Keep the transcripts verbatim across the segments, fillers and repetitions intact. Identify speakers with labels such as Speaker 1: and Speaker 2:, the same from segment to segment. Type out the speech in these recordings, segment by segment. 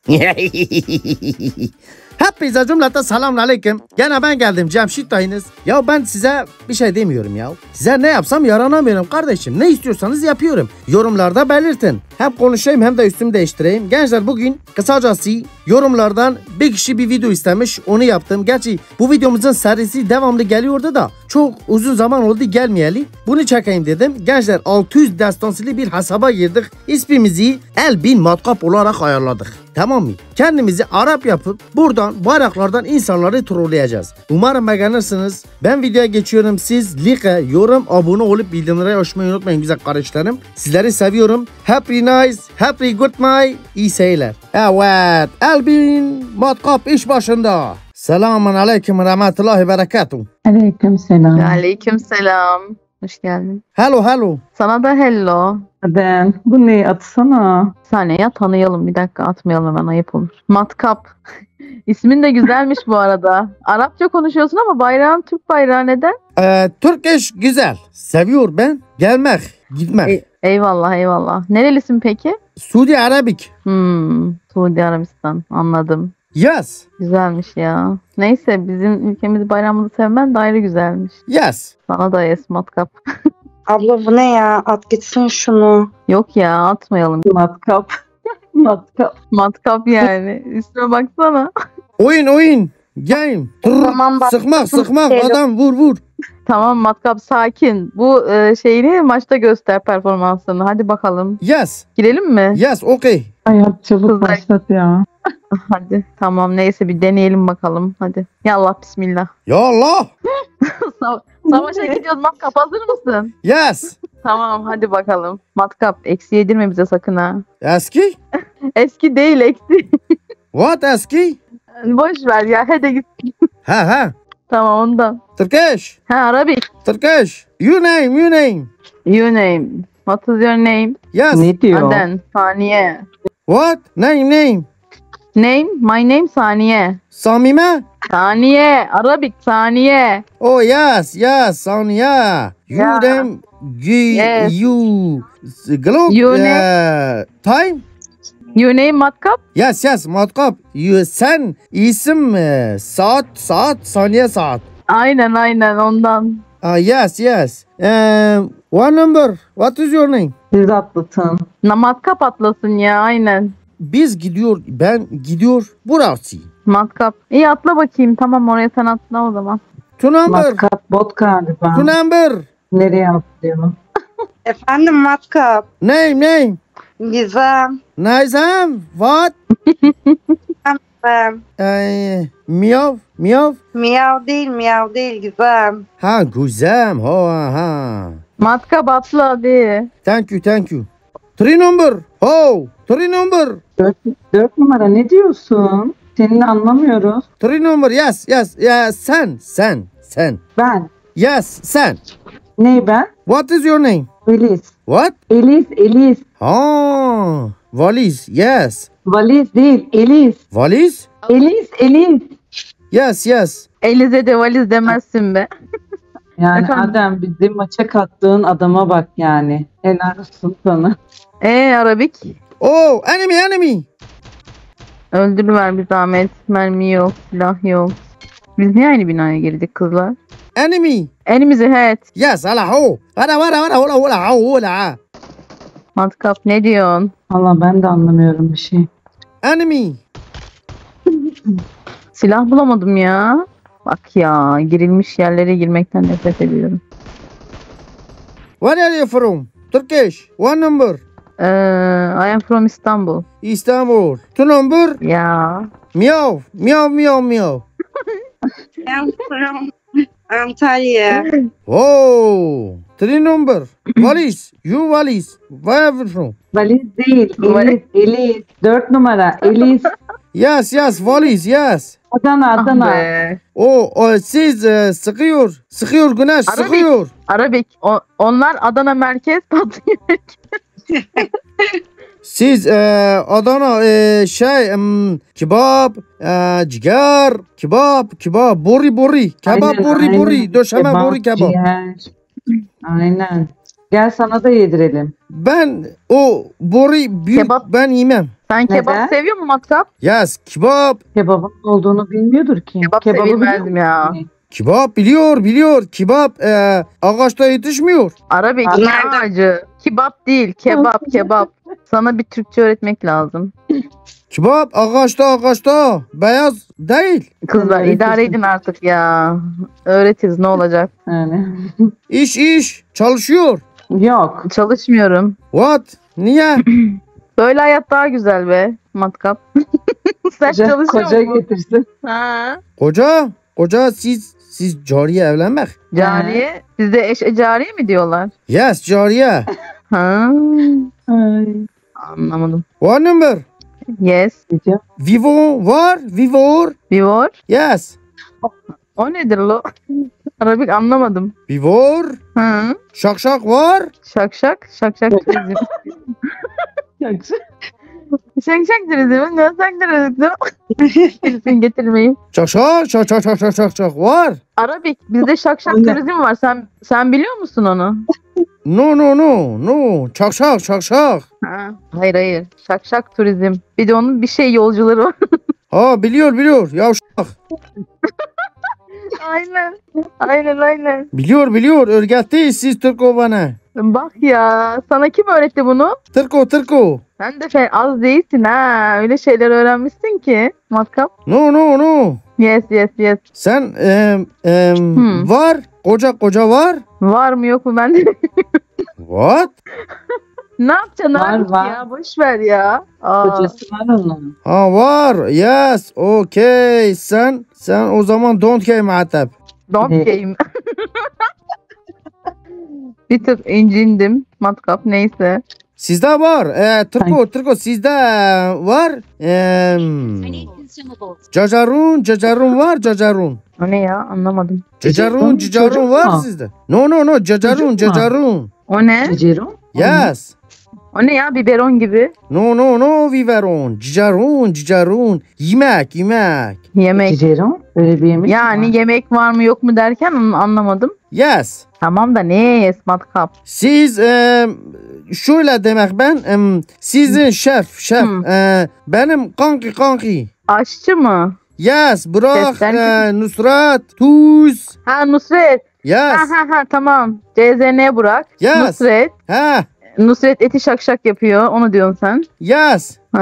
Speaker 1: Hepinize cümleten selamun aleyküm. Gene ben geldim Cemşit dayınız. Ya ben size bir şey demiyorum ya. Size ne yapsam yaranamıyorum kardeşim. Ne istiyorsanız yapıyorum. Yorumlarda belirtin. Hem konuşayım hem de üstümü değiştireyim. Gençler bugün kısacası yorumlardan bir kişi bir video istemiş. Onu yaptım. Gerçi bu videomuzun serisi devamlı geliyordu da çok uzun zaman oldu gelmeyeli. Bunu çekeyim dedim. Gençler altı yüz destansılı bir hesaba girdik. İsmimizi Elbin Matkap olarak ayarladık. Tamam mı? Kendimizi Arap yapıp buradan bayraklardan insanları trolleyeceğiz. Umarım beğenirsiniz. Ben videoya geçiyorum. Siz like, yorum, abone olup bildirimleri açmayı unutmayın güzel kardeşlerim. Sizleri seviyorum. Happy nice, happy good night. İyi seyirler. Evet. Elbin Matkap iş başında. Selamun aleyküm ve rahmetullahi berekatuhu.
Speaker 2: Aleyküm selam.
Speaker 3: Aleyküm selam. Hoş geldin.
Speaker 1: Hello hello.
Speaker 3: Sana da hello.
Speaker 2: Ben bu ne atsana.
Speaker 3: Saniye tanıyalım bir dakika atmayalım hemen ayıp olur. Matkap. İsmin de güzelmiş bu arada. Arapça konuşuyorsun ama bayrağın Türk bayrağı neden?
Speaker 1: Ee, Türk iş güzel. Seviyor ben. Gelmek, gitmek.
Speaker 3: E- eyvallah eyvallah. Nerelisin peki?
Speaker 1: Suudi Arabik.
Speaker 3: Hmm, Suudi Arabistan anladım.
Speaker 1: Yes.
Speaker 3: Güzelmiş ya. Neyse bizim ülkemizi bayrağımızı sevmen de ayrı güzelmiş.
Speaker 1: Yes.
Speaker 3: Sana da yes matkap.
Speaker 4: Abla bu ne ya? At gitsin şunu.
Speaker 3: Yok ya atmayalım.
Speaker 2: Matkap. Matkap.
Speaker 3: Matkap yani. Üstüne baksana.
Speaker 1: Oyun oyun. Game. Trrr.
Speaker 4: Tamam bak.
Speaker 1: Sıkmak sıkmak
Speaker 4: Geliyorum.
Speaker 1: adam vur vur.
Speaker 3: Tamam matkap sakin. Bu e, şeyini maçta göster performansını. Hadi bakalım.
Speaker 1: Yes.
Speaker 3: Girelim mi?
Speaker 1: Yes okay.
Speaker 2: Hayat çabuk
Speaker 3: Kızlar.
Speaker 2: başlat ya.
Speaker 3: Hadi. Tamam neyse bir deneyelim bakalım. Hadi. Yallah bismillah.
Speaker 1: Ya Allah.
Speaker 3: Sa- Savaşa gidiyoruz matkap hazır mısın?
Speaker 1: Yes.
Speaker 3: Tamam hadi bakalım. Matkap eksi yedirme bize sakın ha.
Speaker 1: Eski?
Speaker 3: Eski değil eksi.
Speaker 1: What eski?
Speaker 3: Boş ver ya hadi git.
Speaker 1: Ha ha.
Speaker 3: Tamam ondan.
Speaker 1: Turkish.
Speaker 3: Ha Arabik.
Speaker 1: Turkish. You name you name.
Speaker 3: You name. What is your name?
Speaker 1: Yes.
Speaker 2: Ne diyor?
Speaker 3: Aden. Saniye.
Speaker 1: What? Name name.
Speaker 3: Name? My name Saniye.
Speaker 1: Samime?
Speaker 3: Saniye. Arabik Saniye.
Speaker 1: Oh yes yes Sonia. You
Speaker 3: Yeah.
Speaker 1: them. You,
Speaker 3: Yes.
Speaker 1: you. Globe.
Speaker 3: You
Speaker 1: uh, time?
Speaker 3: You name Matkap?
Speaker 1: Yes yes matkap. You sen isim e, saat saat saniye saat.
Speaker 3: Aynen aynen ondan.
Speaker 1: Ah yes yes. Um, one number. What is your name?
Speaker 2: Siz atlatın.
Speaker 3: Na Matkap atlasın ya aynen.
Speaker 1: Biz gidiyor ben gidiyor burası.
Speaker 3: Matkap. İyi atla bakayım. Tamam oraya sen atla o zaman.
Speaker 1: Two number.
Speaker 2: Matkap bot galiba.
Speaker 1: Two number.
Speaker 2: Nereye atlıyor?
Speaker 4: Efendim matkap.
Speaker 1: Name name.
Speaker 4: Gizem.
Speaker 1: Nizam. What?
Speaker 4: Gizem.
Speaker 1: Uh, miyav miyav.
Speaker 4: Miyav değil miyav değil Gizem.
Speaker 1: Ha güzel. Ha ha.
Speaker 3: Matkap atla hadi.
Speaker 1: Thank you thank you. Three number. Oh. Three number.
Speaker 2: Dört, dört numara ne diyorsun? Seninle anlamıyoruz.
Speaker 1: Three number. Yes yes. Yeah, sen sen sen.
Speaker 2: Ben.
Speaker 1: Yes sen.
Speaker 2: Ne ben?
Speaker 1: What is your name?
Speaker 2: Elis.
Speaker 1: What?
Speaker 2: Elis, Elis.
Speaker 1: Ha. Valiz. Yes.
Speaker 2: Valiz değil, Elis.
Speaker 1: Valiz?
Speaker 2: Elis, Elis.
Speaker 1: Yes yes.
Speaker 3: Elize de valiz demezsin be.
Speaker 2: Yani
Speaker 3: Efendim?
Speaker 2: Adem bizi maça kattığın adama bak yani. Helal olsun sana.
Speaker 3: Ee Arabik.
Speaker 1: Oh enemy enemy.
Speaker 3: Öldürüver bir zahmet. Mermi yok. Silah yok. Biz niye aynı binaya girdik kızlar?
Speaker 1: Enemy.
Speaker 3: Enemies ahead.
Speaker 1: Yes hala ho. Hala hala hala hala hala hala.
Speaker 3: Matkap ne diyorsun?
Speaker 2: Valla ben de anlamıyorum bir şey.
Speaker 1: Enemy.
Speaker 3: Silah bulamadım ya. Bak ya girilmiş yerlere girmekten nefret ediyorum.
Speaker 1: Where are you from? Turkish. One number.
Speaker 3: Ee, I am from Istanbul.
Speaker 1: Istanbul. Two number.
Speaker 3: Ya.
Speaker 1: Meow. Meow meow meow.
Speaker 4: I'm from Antalya.
Speaker 1: Oh. Three number. Valiz. You valiz. Where are you from?
Speaker 2: Valiz değil, Elis, Elis. Dört numara, Elis.
Speaker 1: Yes yes valiz yes.
Speaker 2: Adana,
Speaker 3: Ah
Speaker 2: Adana.
Speaker 3: be.
Speaker 1: O, o siz e, sıkıyor. Sıkıyor güneş
Speaker 3: Arabik.
Speaker 1: sıkıyor.
Speaker 3: Arabik. O- onlar Adana merkez tatlı yemek.
Speaker 1: Siz e, Adana e, şey em, kebap, e, ciğer, kebap, kebap, bori bori, kebap
Speaker 2: Aynen,
Speaker 1: bori
Speaker 2: aynen.
Speaker 1: bori, döşeme bori kebap.
Speaker 2: ciğer. Aynen. Gel sana da yedirelim.
Speaker 1: Ben o bori büyük
Speaker 3: Kebap.
Speaker 1: ben yemem.
Speaker 3: Sen kebap
Speaker 2: Neden?
Speaker 3: seviyor musun Matkap?
Speaker 1: Yes, kebap.
Speaker 2: Kebabın olduğunu bilmiyordur ki.
Speaker 3: Kebap
Speaker 2: Kebabı biliyor
Speaker 3: sevilmez mi ya?
Speaker 2: musun?
Speaker 1: Kebap biliyor, biliyor. Kebap e, ağaçta yetişmiyor.
Speaker 3: Arabik
Speaker 2: Abi
Speaker 3: ne
Speaker 4: nerede?
Speaker 3: ağacı? Kebap değil, kebap, kebap. Sana bir Türkçe öğretmek lazım.
Speaker 1: Kebap ağaçta ağaçta. Beyaz değil.
Speaker 3: Kızlar
Speaker 2: öğretirsin.
Speaker 3: idare edin artık ya. Öğretiriz ne olacak?
Speaker 2: Yani.
Speaker 1: İş iş. Çalışıyor.
Speaker 2: Yok.
Speaker 3: Çalışmıyorum.
Speaker 1: What? Niye?
Speaker 3: Böyle hayat daha güzel be Matkap. Sen
Speaker 2: Koca,
Speaker 3: çalışıyor
Speaker 2: koca
Speaker 3: musun?
Speaker 2: getirsin.
Speaker 3: Ha.
Speaker 1: Koca, koca siz siz cariye evlenmek.
Speaker 3: Cariye. Sizde eş cariye mi diyorlar?
Speaker 1: Yes, cariye.
Speaker 3: Ha.
Speaker 2: Ay.
Speaker 3: Anlamadım.
Speaker 1: What number?
Speaker 3: Yes.
Speaker 2: Diyeceğim.
Speaker 1: Vivo var, Vivo.
Speaker 3: Vivor.
Speaker 1: Yes.
Speaker 3: O nedir lo? Arabik anlamadım.
Speaker 1: Vivo.
Speaker 3: Hı.
Speaker 1: Şak şak var.
Speaker 3: Şak şak. Şak şak turizm.
Speaker 2: Yoksa-
Speaker 3: Şak şak turizm. Ne şak turizm? Getirsin getirmeyin.
Speaker 1: Şak şak şak şak şak şak şak şak var.
Speaker 3: Arabik bizde şak şak
Speaker 2: Anne.
Speaker 3: turizm var. Sen sen biliyor musun onu?
Speaker 1: No no no no. Şak şak şak şak.
Speaker 3: Ha. Hayır hayır. Şak şak turizm. Bir de onun bir şey yolcuları var.
Speaker 1: Ha biliyor biliyor. Ya şak.
Speaker 3: Aynen. Aynen aynen.
Speaker 1: Biliyor biliyor. Örgetti siz Türko bana.
Speaker 3: Bak ya. Sana kim öğretti bunu?
Speaker 1: Türko Türko.
Speaker 3: Sen de fe- az değilsin ha. Öyle şeyler öğrenmişsin ki. Matkap.
Speaker 1: No no no.
Speaker 3: Yes yes yes.
Speaker 1: Sen em, em,
Speaker 3: Hmm.
Speaker 1: var. Koca koca var.
Speaker 3: Var mı yok mu ben de
Speaker 1: What?
Speaker 3: ne yapacaksın
Speaker 2: Var,
Speaker 3: abi
Speaker 2: var.
Speaker 3: ya? Boş ver ya. Aa.
Speaker 2: Kocası var onun.
Speaker 1: Ha var. Yes. Okay. Sen sen o zaman don't care muhatap.
Speaker 3: Don't
Speaker 2: Ne?
Speaker 3: game. Bir tık incindim. Matkap neyse.
Speaker 1: Sizde var. E, Türko Türko sizde var. Em, cacarun cacarun var cacarun.
Speaker 3: O ne ya? Anlamadım.
Speaker 1: Cacarun
Speaker 2: Çocuk mu?
Speaker 1: cacarun
Speaker 2: Çocuk
Speaker 1: var
Speaker 2: mu?
Speaker 1: sizde. No no no cacarun
Speaker 2: Çocuk mu?
Speaker 1: cacarun.
Speaker 3: O ne?
Speaker 2: Cicero.
Speaker 1: Yes.
Speaker 3: O ne ya? Biberon gibi.
Speaker 1: No no no viveron. Cicarun cicarun. Yemek yemek.
Speaker 3: Yemek.
Speaker 2: Cicero. Öyle bir yemek
Speaker 3: Yani
Speaker 2: mi var?
Speaker 3: yemek var mı yok mu derken onu anlamadım.
Speaker 1: Yes.
Speaker 3: Tamam da ne yes matkap?
Speaker 1: Siz em, şöyle demek ben em, sizin şef şef
Speaker 3: Hı.
Speaker 1: e, benim kanki kanki.
Speaker 3: Aşçı mı?
Speaker 1: Yes bırak
Speaker 3: Sesler
Speaker 1: e, Nusrat tuz.
Speaker 3: Ha Nusret.
Speaker 1: Yes.
Speaker 3: Ha ha ha tamam. C Z N Burak.
Speaker 1: Yes.
Speaker 3: Nusret.
Speaker 1: Ha.
Speaker 3: Nusret eti şak şak yapıyor. Onu diyorsun sen.
Speaker 1: Yes.
Speaker 3: Ha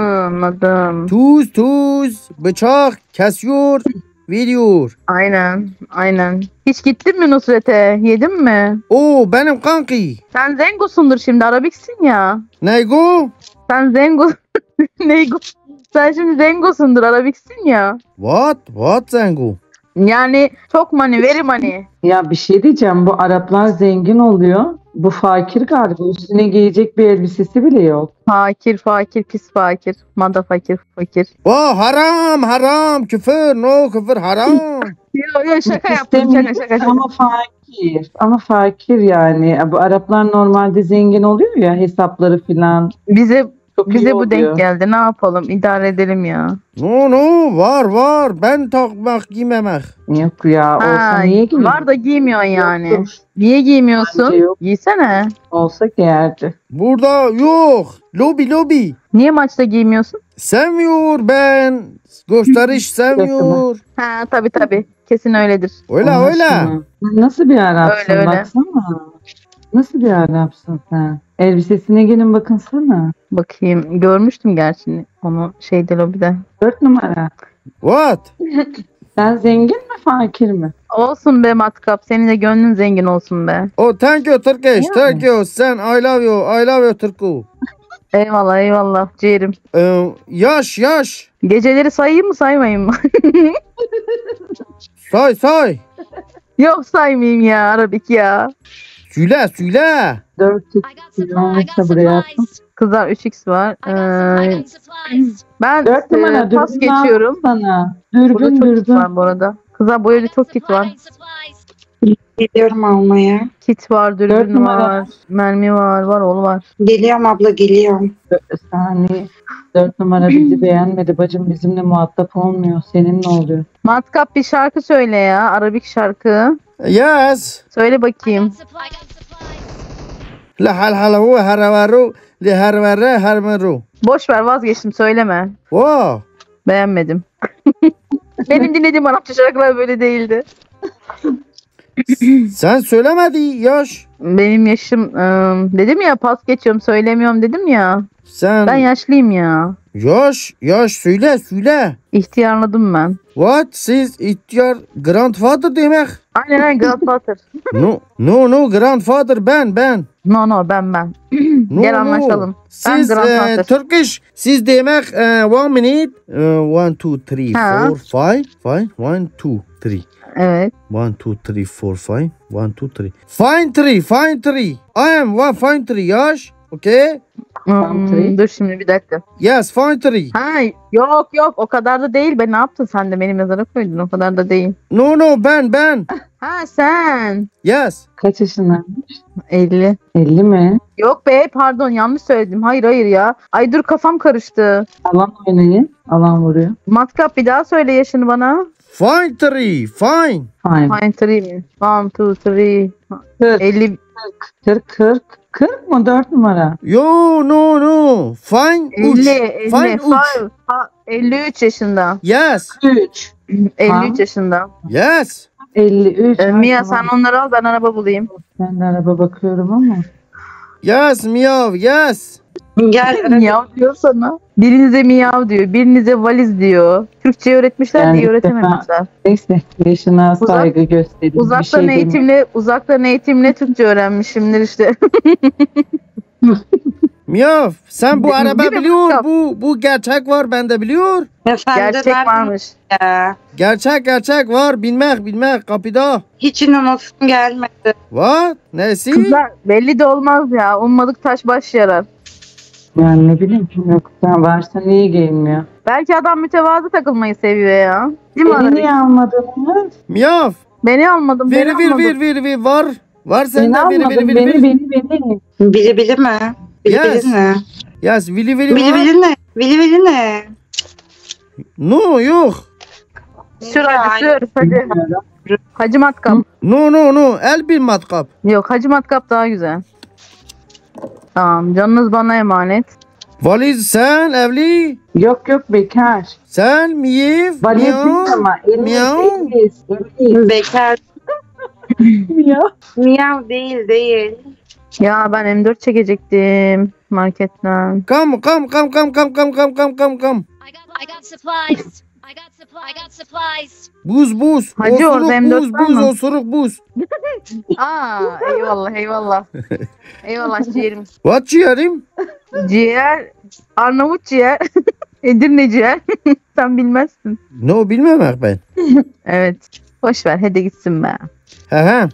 Speaker 3: anladım.
Speaker 1: Tuz tuz bıçak kesiyor veriyor.
Speaker 3: Aynen. Aynen. Hiç gittin mi Nusret'e? Yedin mi?
Speaker 1: O benim kanki.
Speaker 3: Sen Zengo'sundur şimdi. Arabiksin ya.
Speaker 1: Neygo?
Speaker 3: Sen Zengo... Neygo? Sen şimdi Zengo'sundur. Arabiksin ya.
Speaker 1: What? What Zengo?
Speaker 3: Yani çok money, very money.
Speaker 2: Ya bir şey diyeceğim. Bu Araplar zengin oluyor. Bu fakir galiba. Üstüne giyecek bir elbisesi bile yok.
Speaker 3: Fakir, fakir, pis fakir. Mada fakir, fakir.
Speaker 1: Oh haram haram küfür no küfür haram.
Speaker 3: Yo yo şaka yaptım. Şaka
Speaker 2: İstemiyor
Speaker 3: şaka şaka.
Speaker 2: Ama fakir. Ama fakir yani. Bu Araplar normalde zengin oluyor ya, hesapları filan.
Speaker 3: Bize
Speaker 2: Çok iyi
Speaker 3: bize bu
Speaker 2: oluyor.
Speaker 3: denk geldi. Ne yapalım? İdare edelim ya.
Speaker 1: No no var var ben takmak giymemek.
Speaker 2: Yok ya. Olsa
Speaker 3: Ha,
Speaker 2: niye giyiyor?
Speaker 3: var da giymiyorsun yani.
Speaker 2: Yoktur.
Speaker 3: Niye giymiyorsun?
Speaker 2: Bence yok.
Speaker 3: Giysene.
Speaker 2: Olsa giyerdi.
Speaker 1: Burada yok. Lobi lobi.
Speaker 3: Niye maçta giymiyorsun?
Speaker 1: Sevmiyor ben. Gösteriş sevmiyor.
Speaker 3: Ha tabii tabii. Kesin öyledir.
Speaker 1: Öyle
Speaker 2: Allah
Speaker 1: öyle.
Speaker 2: aşkına. Sen nasıl bir Arapsın
Speaker 3: Öyle, öyle.
Speaker 2: baksana. Nasıl bir Arapsın sen? Elbisesine gelin bakınsana.
Speaker 3: Bakayım. Görmüştüm gerçi onu şeyde lobide.
Speaker 2: Dört numara.
Speaker 1: What?
Speaker 2: Sen zengin mi fakir mi?
Speaker 3: Olsun be matkap. Senin de gönlün zengin olsun be.
Speaker 1: Oh thank you Turkish.
Speaker 2: Yani.
Speaker 1: Thank you. Sen I love you. I love you Turku.
Speaker 3: Eyvallah eyvallah ciğerim.
Speaker 1: Ee, yaş yaş.
Speaker 3: Geceleri sayayım mı saymayayım mı?
Speaker 1: Say say.
Speaker 3: Yok saymayayım ya Arabik ya.
Speaker 1: Söyle söyle.
Speaker 2: Dört
Speaker 5: I got
Speaker 2: Milyon
Speaker 5: supplies. I got
Speaker 2: olsa buraya
Speaker 5: supplies.
Speaker 3: Kızlar üç x var.
Speaker 5: I got, sup- I
Speaker 3: Ee,
Speaker 5: got supplies.
Speaker 3: ben
Speaker 2: Dört
Speaker 3: e,
Speaker 2: numara
Speaker 3: pas
Speaker 2: dürbün lazım
Speaker 3: geçiyorum.
Speaker 2: sana.
Speaker 3: Burada
Speaker 2: Dürbün
Speaker 3: çok kit
Speaker 2: dürbün.
Speaker 3: var bu arada. Kızlar bu evde çok kit var.
Speaker 5: Supplies.
Speaker 4: Geliyorum almaya.
Speaker 3: Kit var,
Speaker 2: Dört
Speaker 3: dürbün
Speaker 2: numara.
Speaker 3: var, mermi var, var oğlu var.
Speaker 4: Geliyorum abla geliyorum.
Speaker 2: Saniye. Dört numara bizi beğenmedi. Bacım bizimle muhatap olmuyor. Senin ne oluyor?
Speaker 3: Matkap bir şarkı söyle ya. Arabik şarkı.
Speaker 1: Yes.
Speaker 3: Söyle
Speaker 5: I
Speaker 3: bakayım.
Speaker 5: got supplies. I got supplies.
Speaker 1: La hal hal هو هرورو li hervere hermeru.
Speaker 3: Boş ver vazgeçtim söyleme.
Speaker 1: Wow.
Speaker 3: Beğenmedim. Benim dinlediğim Arapça şarkılar böyle değildi.
Speaker 1: Sen söylemedi yaş.
Speaker 3: Benim yaşım ıı, dedim ya pas geçiyorum söylemiyorum dedim ya.
Speaker 1: Sen
Speaker 3: Ben yaşlıyım ya.
Speaker 1: yaş yaş söyle söyle.
Speaker 3: İhtiyarladım ben.
Speaker 1: What? Siz ihtiyar grandfather demek.
Speaker 3: Aynen aynen Godfather.
Speaker 1: No no no grandfather ben ben.
Speaker 3: No no ben ben.
Speaker 1: No,
Speaker 3: Gel
Speaker 1: no.
Speaker 3: anlaşalım. Ben
Speaker 1: Siz
Speaker 3: grandfather.
Speaker 1: e, Turkish. Siz demek e, one minute. E, one two three
Speaker 3: Ha.
Speaker 1: four five five one two three.
Speaker 3: Evet.
Speaker 1: One two three four five one two three. Fine three fine three. I am one fine three yaş. Okay.
Speaker 3: Hmm,
Speaker 2: three.
Speaker 3: dur şimdi bir dakika.
Speaker 1: Yes fine three.
Speaker 3: Ha yok yok o kadar da değil. Ben ne yaptın sen de benim yazara koydun o kadar da değil.
Speaker 1: No no ben ben.
Speaker 3: Ha sen.
Speaker 1: Yes.
Speaker 2: Kaç yaşındaymış?
Speaker 3: elli.
Speaker 2: elli mi?
Speaker 3: Yok be pardon yanlış söyledim. Hayır hayır ya. Ay dur kafam karıştı.
Speaker 2: Alan oynayın. Alan vuruyor.
Speaker 3: Matkap bir daha söyle yaşını bana.
Speaker 1: Fine three fine.
Speaker 2: Fine.
Speaker 3: Fine three mi? One, two, three.
Speaker 2: kırk.
Speaker 3: elli.
Speaker 2: kırk. kırk. kırk mı? dört numara.
Speaker 1: Yo no no. Fine uç.
Speaker 3: elli. elli.
Speaker 1: Fine uç.
Speaker 3: Five. Ha, elli üç yaşında.
Speaker 1: Yes.
Speaker 2: üç.
Speaker 3: elli üç yaşında.
Speaker 1: Yes.
Speaker 2: elli üç.
Speaker 3: Ee,
Speaker 2: Ay,
Speaker 3: Mia
Speaker 2: tamam.
Speaker 3: sen onları al ben araba bulayım.
Speaker 2: Ben de araba bakıyorum ama.
Speaker 1: Yes miyav yes.
Speaker 4: Gel.
Speaker 3: Miyav diyor sana. Birinize miyav diyor. Birinize valiz diyor. Türkçe öğretmişler
Speaker 2: Yani
Speaker 3: diye
Speaker 2: ilk
Speaker 3: öğretememişler.
Speaker 2: Neyse yaşına
Speaker 3: Uzak-
Speaker 2: saygı gösterin. Bir
Speaker 3: Uzaktan
Speaker 2: şey demiyorum.
Speaker 3: eğitimle uzaktan eğitimle Türkçe öğrenmişimdir işte.
Speaker 1: Miyav sen bu
Speaker 3: Değil mi
Speaker 1: araba biliyor
Speaker 3: Mustafa?
Speaker 1: bu bu gerçek var ben de biliyor.
Speaker 4: Efendim
Speaker 3: Gerçek varmış.
Speaker 4: ya.
Speaker 1: Gerçek gerçek var bilmek bilmek kapıda.
Speaker 4: Hiç inanasım gelmedi.
Speaker 1: What? Nesi?
Speaker 3: Kızlar belli de olmaz ya. Ummadık taş baş yarar.
Speaker 2: Yani ne bileyim. Yok sen varsa niye gelmiyor?
Speaker 3: Belki adam mütevazı takılmayı seviyor ya. Değil mi
Speaker 2: Beni
Speaker 3: Arabik?
Speaker 2: niye almadınız?
Speaker 1: Miyav
Speaker 3: Beni almadım.
Speaker 1: ver
Speaker 3: Beni
Speaker 1: ver
Speaker 3: almadım.
Speaker 1: ver ver ver var. Var
Speaker 2: Beni
Speaker 1: sende ver
Speaker 2: almadın.
Speaker 1: ver ver
Speaker 2: Beni
Speaker 1: ver.
Speaker 2: beni beni.
Speaker 4: Bili bili mi? Bili
Speaker 1: Yes.
Speaker 4: bili ne?
Speaker 1: Yes vili vili
Speaker 4: Bili
Speaker 1: var.
Speaker 4: bili ne? Bili bili ne?
Speaker 1: No yok.
Speaker 3: Sür hadi sür. Hadi. Hacı matkap.
Speaker 1: No no no el bir matkap.
Speaker 3: Yok hacı matkap daha güzel. Tamam canınız bana emanet.
Speaker 1: Valiz sen evli.
Speaker 2: Yok yok bekar.
Speaker 1: Sen miyev.
Speaker 2: Valiz
Speaker 1: miyav.
Speaker 2: değil ama. Eliniz
Speaker 1: Miyav.
Speaker 2: eliniz. Eliniz.
Speaker 4: Bekar.
Speaker 2: Miyav.
Speaker 4: Miyav değil değil.
Speaker 3: Ya ben M dört çekecektim marketten.
Speaker 1: Come come come come come come come come come come.
Speaker 5: I got, I got supplies. I got supplies. I got supplies.
Speaker 1: Buz buz.
Speaker 3: Hacı
Speaker 1: Osuruk
Speaker 3: orada M dört
Speaker 1: buz
Speaker 3: var
Speaker 1: buz
Speaker 3: mı?
Speaker 1: osuruk buz.
Speaker 3: Aa eyvallah eyvallah. Eyvallah ciğerim.
Speaker 1: What ciğerim?
Speaker 3: Ciğer. Arnavut ciğer. Edirne ciğer. Sen bilmezsin.
Speaker 1: No bilmemek ben.
Speaker 3: Evet. Boş ver hadi gitsin be.
Speaker 1: He he.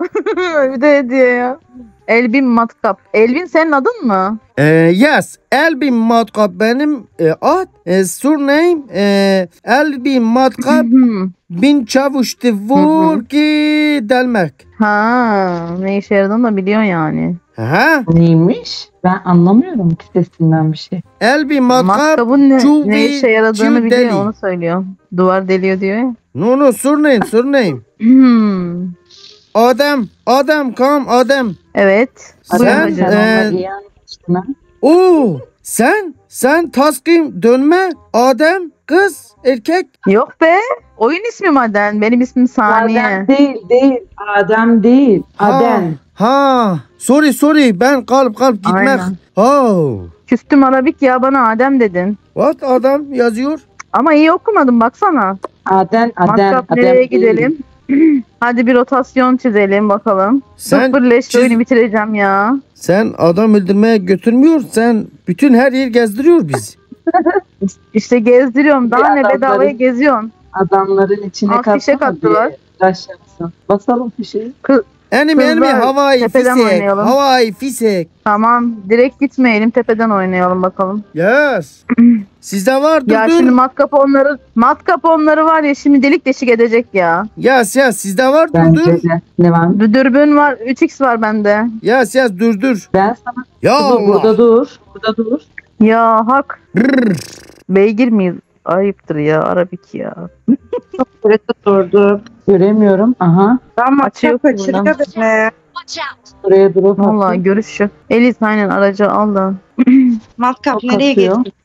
Speaker 3: Bir de hediye ya. Elbin matkap. Elbin senin adın mı?
Speaker 1: Ee, yes, Elbin Matkap benim e, ad. E, surname e, Elbin Matkap
Speaker 3: Hmm.
Speaker 1: bin çavuş tivur ki delmek.
Speaker 3: Ha, ne işe yaradığını da biliyor yani.
Speaker 1: Ha?
Speaker 2: Neymiş? Ben anlamıyorum ki sesinden bir şey.
Speaker 1: Elbin Matkap
Speaker 3: Matkabın ne,
Speaker 1: çuvi-
Speaker 3: ne işe yaradığını
Speaker 1: çivi
Speaker 3: biliyor
Speaker 1: deli.
Speaker 3: onu söylüyor. Duvar deliyor diyor ya.
Speaker 1: no no surname surname.
Speaker 3: Hmm.
Speaker 1: Adem Adem come Adem.
Speaker 3: Evet.
Speaker 1: Sen,
Speaker 3: Buyur
Speaker 2: Sen,
Speaker 3: hacı.
Speaker 1: e,
Speaker 2: onunla iyi anlaştın ha?
Speaker 1: Oo sen sen taskim dönme Adem kız erkek.
Speaker 3: Yok be. Oyun ismi Maden. Benim ismim Saniye.
Speaker 2: Adem değil değil. Adem değil. Adem.
Speaker 1: Ha, ha. Sorry sorry ben kalp kalp gitmek.
Speaker 3: Aynen.
Speaker 1: Oh.
Speaker 3: Küstüm Arabik ya bana Adem dedin.
Speaker 1: What adam yazıyor?
Speaker 3: Ama iyi okumadın baksana.
Speaker 2: Adem. Adem.
Speaker 3: Matkap
Speaker 2: Adem
Speaker 3: nereye
Speaker 2: değil.
Speaker 3: gidelim? Hadi bir rotasyon çizelim bakalım.
Speaker 1: Sen
Speaker 3: Sıfır leşle
Speaker 1: çiz-
Speaker 3: oyunu bitireceğim ya.
Speaker 1: Sen adam öldürmeye götürmüyor. Sen bütün her yer gezdiriyor bizi.
Speaker 3: İşte gezdiriyorum. Daha
Speaker 2: Bir
Speaker 3: ne
Speaker 2: adamları-
Speaker 3: bedavaya geziyorsun.
Speaker 2: Adamların içine
Speaker 3: Al, fişek
Speaker 2: katma
Speaker 3: attılar.
Speaker 2: diye taş yapsın. Basalım fişeği.
Speaker 1: Enemy enemy
Speaker 3: Kızlar,
Speaker 1: havai
Speaker 3: tepeden
Speaker 1: fisek.
Speaker 3: oynayalım.
Speaker 1: Havai fisek.
Speaker 3: Tamam. Direkt gitmeyelim. Tepeden oynayalım bakalım.
Speaker 1: Yes. Sizde var dur
Speaker 3: Ya
Speaker 1: dur.
Speaker 3: şimdi matkap onları matkap onları var ya şimdi delik deşik edecek ya.
Speaker 1: Yes yes sizde var dur
Speaker 2: Bence
Speaker 1: dur.
Speaker 2: de. Ne var?
Speaker 3: Bir dürbün var. üç x var bende.
Speaker 1: Yes yes dur dur.
Speaker 2: Ben sana
Speaker 1: Ya
Speaker 2: dur,
Speaker 1: Allah.
Speaker 2: burada dur. Burada dur.
Speaker 3: Ya hak.
Speaker 1: Brrr.
Speaker 3: Beygir miyiz? Ayıptır ya. Arabik ya.
Speaker 4: Burası durdu.
Speaker 2: Göremiyorum. Aha.
Speaker 4: Ben
Speaker 3: Açıyor
Speaker 4: maçı kaçırıyor
Speaker 3: buradan.
Speaker 4: beni.
Speaker 5: Watch out.
Speaker 2: Buraya durup
Speaker 3: Vallahi görüş şu. Elis aynen aracı al da.
Speaker 4: Matkap
Speaker 2: Çok
Speaker 4: nereye
Speaker 2: kasıyor.
Speaker 4: gittin?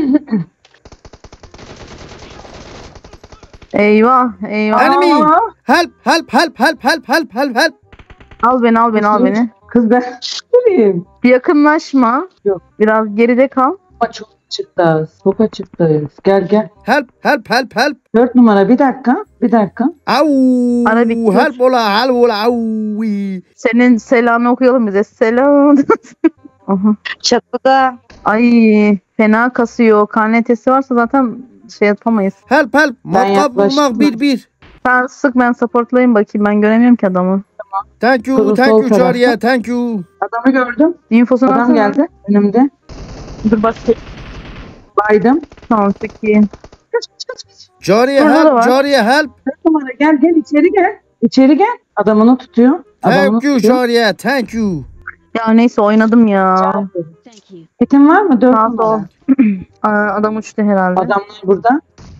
Speaker 3: Eyvah eyvah.
Speaker 1: Enemy.
Speaker 2: Aa,
Speaker 1: Help help help help help help help help.
Speaker 3: Al beni al beni al beni.
Speaker 2: Kız ben nereyim?
Speaker 3: Bir yakınlaşma.
Speaker 2: Yok.
Speaker 3: Biraz geride kal.
Speaker 2: Ama çok açıktayız. Çok açıktayız. Gel gel.
Speaker 1: Help help help help.
Speaker 2: Dört numara bir dakika. Bir dakika.
Speaker 1: Au.
Speaker 3: Arabik dur.
Speaker 1: Help ola help ola au.
Speaker 3: Senin selamı okuyalım bize. Selam. Aha.
Speaker 4: Çatıda.
Speaker 3: Ay fena kasıyor. K N T'si varsa zaten şey yapamayız.
Speaker 1: Help help. Matkap
Speaker 2: yaklaştım.
Speaker 1: bulmak bir bir.
Speaker 3: Sen sık ben supportlayayım bakayım. Ben göremiyorum ki adamı.
Speaker 1: Thank you
Speaker 2: Kızı
Speaker 1: thank
Speaker 2: sol
Speaker 1: you
Speaker 2: tarafta.
Speaker 1: Cariye thank you.
Speaker 2: Adamı gördüm.
Speaker 3: Infosunu
Speaker 2: Adam
Speaker 3: atsana.
Speaker 2: geldi önümde.
Speaker 3: Dur bak.
Speaker 2: Baydım.
Speaker 3: Tamam çok iyi.
Speaker 2: Kaç kaç kaç kaç.
Speaker 1: Cariye
Speaker 3: Burada da
Speaker 1: help
Speaker 3: var.
Speaker 1: Cariye help.
Speaker 2: Dört numara gel gel içeri gel. İçeri gel. Adamını tutuyor. Adamını
Speaker 1: Thank you
Speaker 2: tutuyor.
Speaker 1: Cariye thank you.
Speaker 3: Ya neyse oynadım ya.
Speaker 5: Thank you.
Speaker 2: Kitin var mı? Dört
Speaker 3: Sağ
Speaker 2: numara.
Speaker 3: ol. Aa, adam uçtu herhalde.
Speaker 2: Adamlar burada.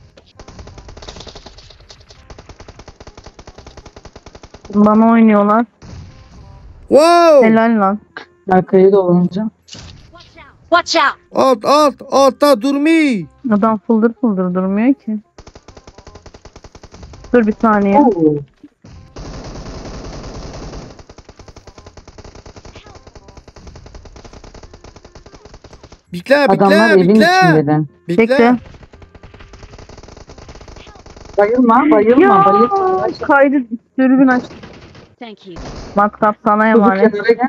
Speaker 3: Bana oynuyorlar.
Speaker 1: Wow.
Speaker 3: Helal lan.
Speaker 2: Arkayı dolanacağım.
Speaker 5: Watch out. Watch out.
Speaker 1: Alt alt altta durmi.
Speaker 3: Adam fıldır fıldır durmuyor ki. Dur bir saniye.
Speaker 2: Oo.
Speaker 1: Bekle
Speaker 2: Adamlar
Speaker 1: bekle
Speaker 2: evin
Speaker 1: bekle.
Speaker 2: içindeler.
Speaker 3: Bekle.
Speaker 1: Bekle.
Speaker 2: Bayılma bayılma
Speaker 3: Ya
Speaker 2: bayılma.
Speaker 3: kaydı dürbün aç.
Speaker 5: Thank you.
Speaker 3: Matkap sana
Speaker 2: Kuzu
Speaker 3: emanet.
Speaker 2: kenara gel.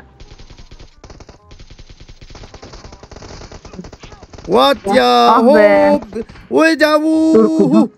Speaker 1: What ya?
Speaker 3: Ah be.
Speaker 1: Hop. Ve
Speaker 2: Dur kuzum.
Speaker 1: davu.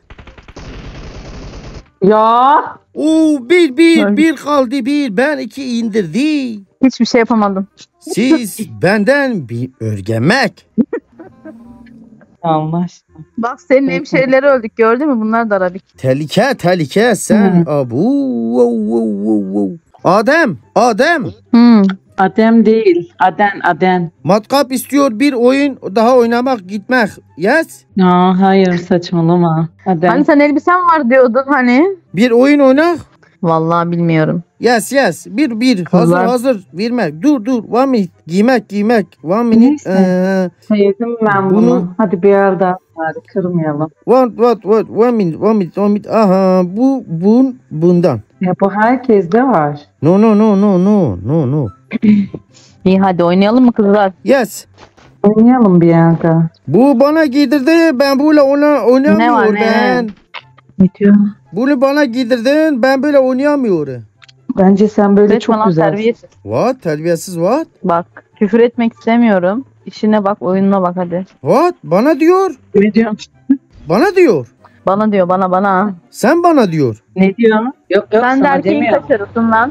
Speaker 2: Ya.
Speaker 1: Oo bir bir
Speaker 3: Ay.
Speaker 1: bir kaldı bir. Ben iki indirdi.
Speaker 3: Hiçbir şey yapamadım.
Speaker 1: Siz benden bir örgemek.
Speaker 2: Allah aşkına.
Speaker 3: Bak senin hemşehrileri öldük gördün mü? Bunlar da Arabik.
Speaker 1: Tehlike tehlike sen. Abu. Wow, wow, wow, wow. Adem Adem.
Speaker 3: Hmm.
Speaker 2: Adem değil. Aden Aden.
Speaker 1: Matkap istiyor bir oyun daha oynamak gitmek. Yes.
Speaker 2: Aa, hayır saçmalama. Adem.
Speaker 3: Hani sen elbisen var diyordun hani.
Speaker 1: Bir oyun oynak.
Speaker 3: Vallahi bilmiyorum.
Speaker 1: Yes yes. Bir bir hazır
Speaker 2: Kızlar.
Speaker 1: hazır vermek. Dur dur. One minute. Giymek giymek. One minute.
Speaker 2: Neyse.
Speaker 1: Ee,
Speaker 2: Sevdim ben bunu.
Speaker 1: Bunu-
Speaker 2: Hadi bir yer daha bari kırmayalım.
Speaker 1: what what what. One minute. One minute. One minute. Aha bu bun bundan.
Speaker 2: Ya bu herkeste var.
Speaker 1: No no no no no no no.
Speaker 3: İyi hadi oynayalım mı kızlar?
Speaker 1: Yes.
Speaker 2: Oynayalım bir yerde.
Speaker 1: Bu bana giydirdi. Ben böyle ona oynamıyorum
Speaker 3: Ne var, ne?
Speaker 1: ben.
Speaker 2: Ne diyor?
Speaker 1: Bunu bana giydirdin. Ben böyle oynayamıyorum.
Speaker 2: Bence sen böyle
Speaker 3: Resmen
Speaker 2: çok
Speaker 3: lan
Speaker 2: güzelsin.
Speaker 3: terbiyesiz.
Speaker 1: What? Terbiyesiz what?
Speaker 3: Bak küfür etmek istemiyorum. İşine bak oyununa bak hadi.
Speaker 1: What? Bana diyor.
Speaker 2: Ne diyor?
Speaker 1: Bana diyor.
Speaker 3: Bana diyor bana bana.
Speaker 1: Sen bana diyor.
Speaker 2: Ne diyor? Yok yok
Speaker 3: Sen de
Speaker 2: sana
Speaker 3: erkeğin
Speaker 2: demiyor.
Speaker 3: kaçırırsın lan.